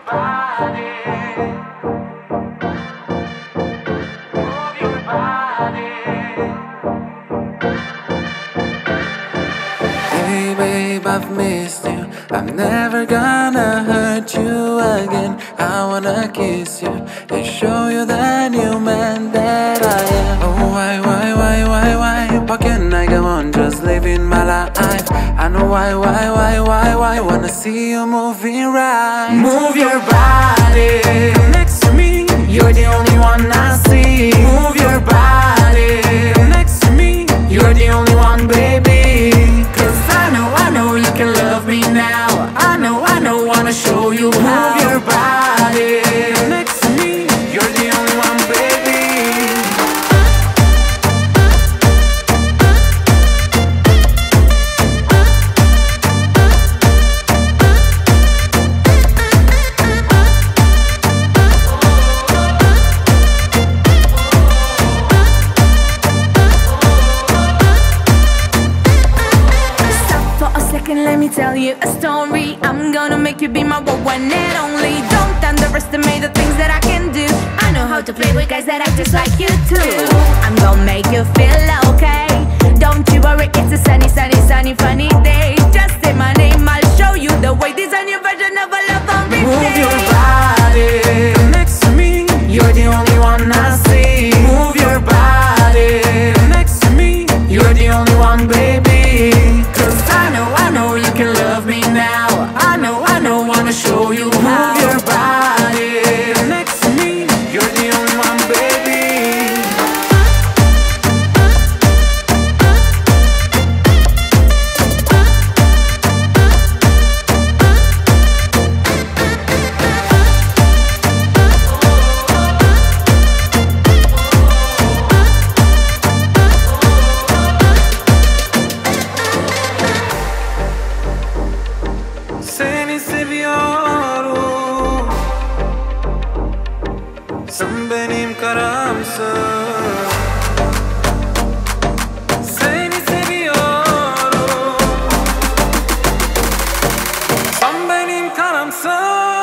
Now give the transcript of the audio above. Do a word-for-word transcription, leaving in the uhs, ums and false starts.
body. Move your body. Hey babe, I've missed you. I'm never gonna hurt you again. I wanna kiss you and show you the new man that I am. Oh why, why, why, why, why? How can I go on just living my life? I know why, why, why, why, why? Wanna see you moving right. Move your body, come next to me. You're the only one I see. Move your body, come next to me. You're the only one, baby. Cause I know, I know you can love me now. I know, I know, wanna show you how. Move your body, come next to me. You're the only one, baby. Let me tell you a story. I'm gonna make you be my one and only. Don't underestimate the things that I can do. I know how to play with guys that act just like you too. I'm gonna make you feel okay. Don't you worry, it's a sunny, sunny, sunny, funny day. Just say my name, I'll show you the way. This is your version of a love on replay. Move your body, come next to me. You're the only one I see. Move your body, come next to me. You're the only one, baby. Cause I know, I know you can love me now. I know, I know, wanna show you how. Move your body, come next to me. You're the only one, baby. Seni seviyorum. Sen benim karamsın. Seni seviyorum. Sen benim karamsın.